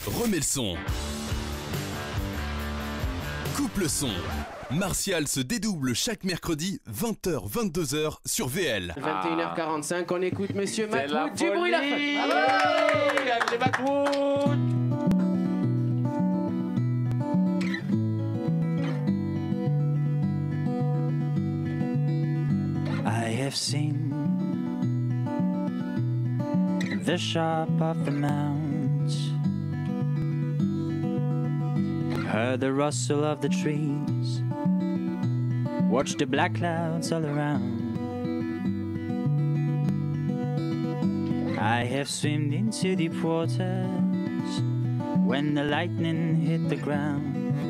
remets le son. Coupe le son. Martial se dédouble chaque mercredi 20h-22h sur VL. 21h45, on écoute Monsieur Matwood du bruit la fête. Allez Matwood. I have seen the sharp of the mounds, heard the rustle of the trees, watched the black clouds all around. I have swum into deep waters when the lightning hit the ground,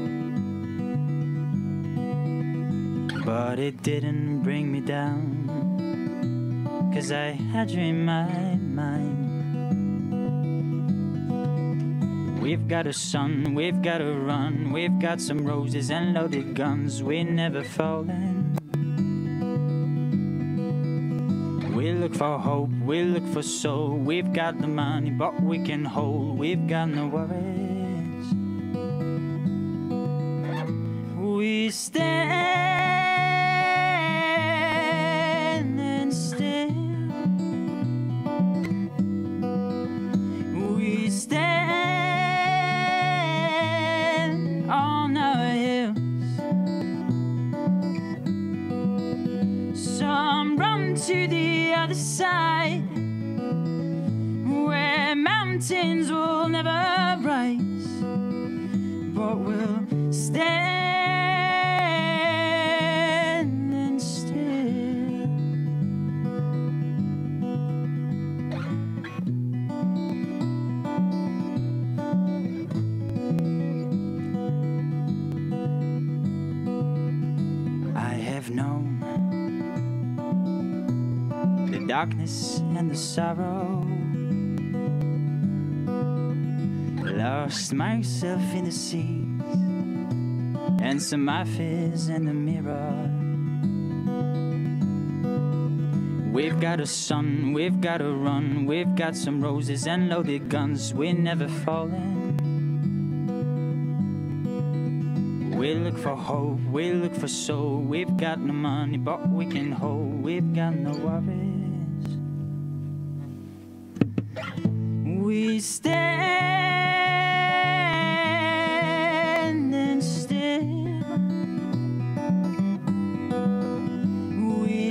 but it didn't bring me down, 'cause I had you in my mind. We've got a son, we've got a run, we've got some roses and loaded guns, we're never falling. We look for hope, we look for soul, we've got the money but we can hold, we've got no worries. We stand still, we stand on our hills. Some run to the other side, where mountains will never rise, but we'll stand still. I have known the darkness and the sorrow, lost myself in the seas and some my fears in the mirror. We've got a son, we've got a run, we've got some roses and loaded guns, we're never falling. We look for hope, we look for soul, we've got no money but we can hold, we've got no worries. We stand still, we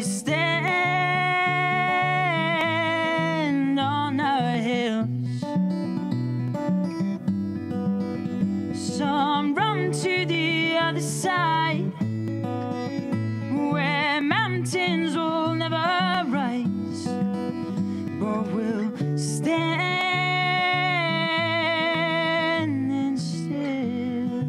stand on our hills. Some run to the other side, where mountains will never rise, but we'll stand still.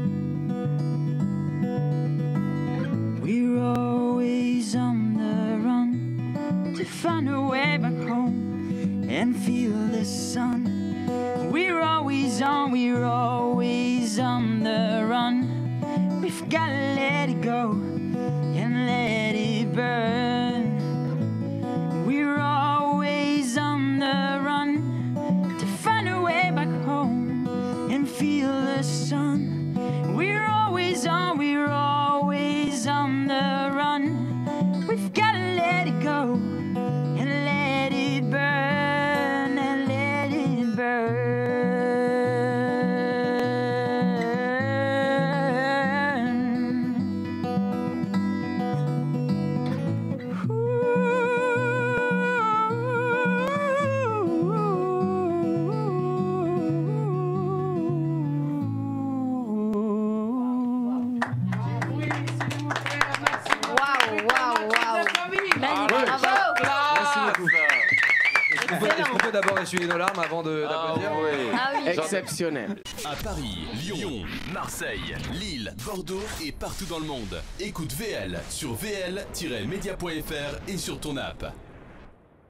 We're always on the run to find a way back home and feel the sun. We're always on the run. We've gotta let it go and let it burn. We're always on the run to find a way back home and feel the sun. We're always on the run. We've gotta let it go and let it burn and let it burn. Est-ce qu'on peut d'abord essuyer nos larmes avant d'applaudir? Ah oui. Exceptionnel. À Paris, Lyon, Marseille, Lille, Bordeaux et partout dans le monde. Écoute VL sur vl-media.fr et sur ton app.